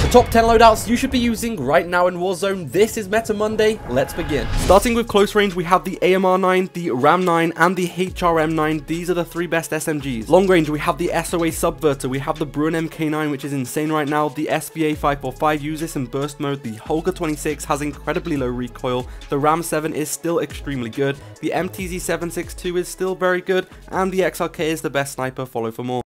The top 10 loadouts you should be using right now in Warzone. This is Meta Monday. Let's begin. Starting with close range, we have the AMR9, the RAM9, and the HRM9. These are the 3 best SMGs. Long range, we have the SOA Subverter, we have the Bruin MK9, which is insane right now, the SVA 545 uses this in burst mode, the Holger 26 has incredibly low recoil, the RAM7 is still extremely good, the MTZ 762 is still very good, and the XRK is the best sniper. Follow for more.